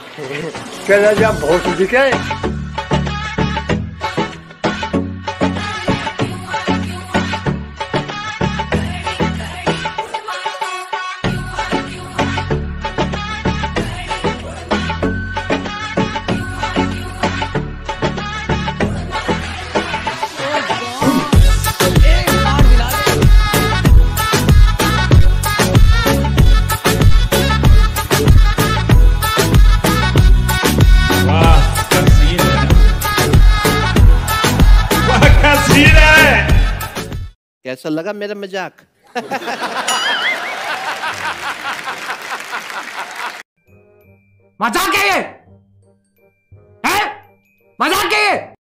चला जा भोट दिखे। कैसा लगा मेरा मजाक? मजाक है ये? है? मजाक है ये?